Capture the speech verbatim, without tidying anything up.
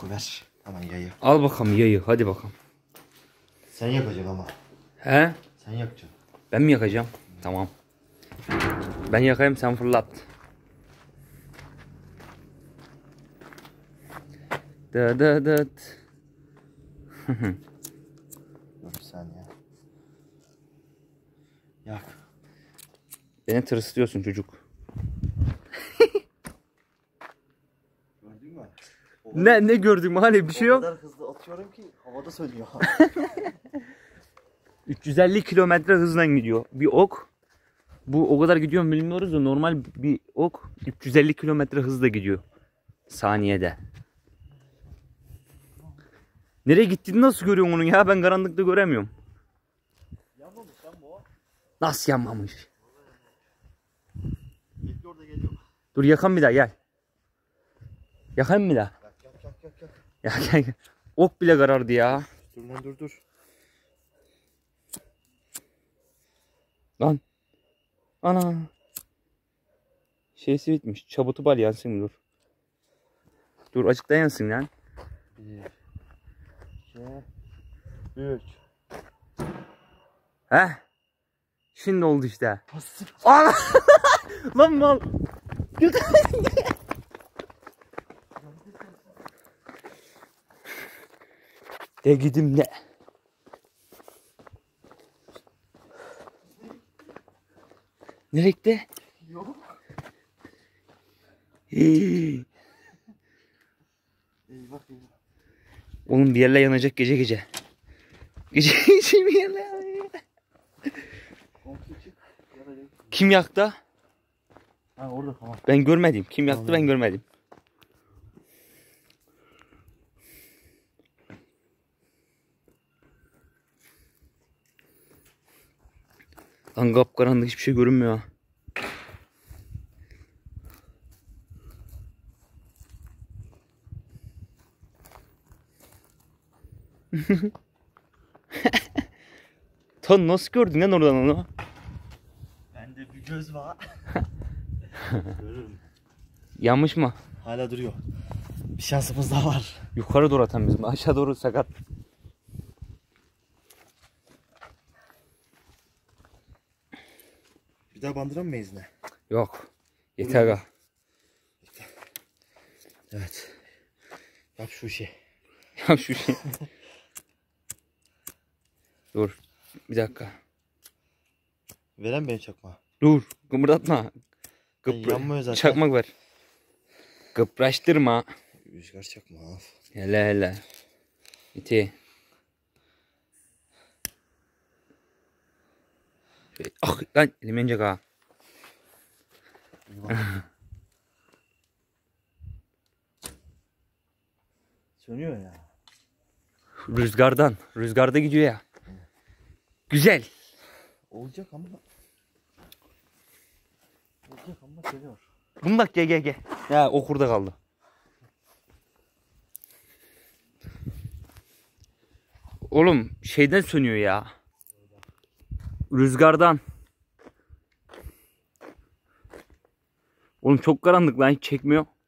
oku ver. Hemen yayı. Al bakalım yayı, hadi bakalım. Sen yakacaksın ama. He? Sen yakacaksın. Ben mi yakacağım? Tamam. Ben yakayım, sen fırlat. Da da da. Dur bir saniye. Yak. Beni tırstıyorsun çocuk. Gördün mü? Ne ne gördüm hani bir şey O yok. kadar hızlı atıyorum ki havada sönüyor. üç yüz elli kilometre hızla gidiyor bir ok. Bu o kadar gidiyor mu bilmiyoruz da normal bir ok üç yüz elli kilometre hızla gidiyor saniyede. Nereye gittiğini nasıl görüyorsun onun ya? Ben karanlıkta göremiyorum. Yanmamış lan bu. Nasıl yanmamış? Geliyor da geliyor. Dur yakan bir daha gel. Yakayım bir daha. Yak yak yak yak yak. Ya gel gel. Ok bile karardı ya. Dur lan dur dur. Lan. Ana. Şeysi bitmiş. Çabutu bal yansın dur. Dur açıkta yansın lan. Bir. iki. Üç. Heh. Şimdi oldu işte. Nasıl? Ana. Lan mal. De gidim ne? Nereye gitti? Yok. Hii. Eyvah eyvah. Oğlum bir yerle yanacak gece gece. Gece gece bir yerle yanacak. Komşu çık. Yanacak. Kim yaktı? Ha orada tamam. Ben görmedim. Kim yaktı Tamam. ben görmedim. Lan kapkaranlık hiçbir şey görünmüyor. Tan nasıl gördün lan oradan onu? Bende bir göz var. Görürüm. Yanmış mı? Hala duruyor. Bir şansımız daha var. Yukarı doğru atan bizim. Aşağı doğru sakat. Bir daha bandıramayız ne? Yok. Yeter ha. Evet. Yap şu işi. Ya şu şey. Dur. Bir dakika. Veren beni çakma. Dur. Kımırdatma. Ay, Kıpra yanmıyor zaten. Çakmak ver. Kıpraştırma. Rüzgar çakma. Hele hele. İti. Şöyle, ah lan elim yanacak ha. Sönüyor ya. Rüzgardan. Rüzgarda gidiyor ya. Güzel. Olacak ama. Olacak ama sönüyor. Bunu bak gel gel gel. Ya o kurda kaldı. Oğlum şeyden sönüyor ya. Rüzgardan. Oğlum çok karanlık lan hiç çekmiyor.